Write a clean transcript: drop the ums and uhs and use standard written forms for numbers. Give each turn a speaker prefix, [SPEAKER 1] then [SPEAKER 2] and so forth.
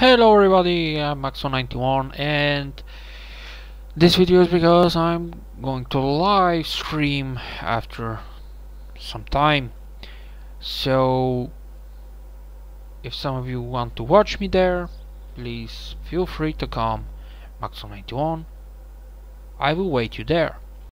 [SPEAKER 1] Hello everybody, I'm Maxo91 and this video is because I'm going to live stream after some time. So if some of you want to watch me there, please feel free to come. Maxo91, I will wait you there.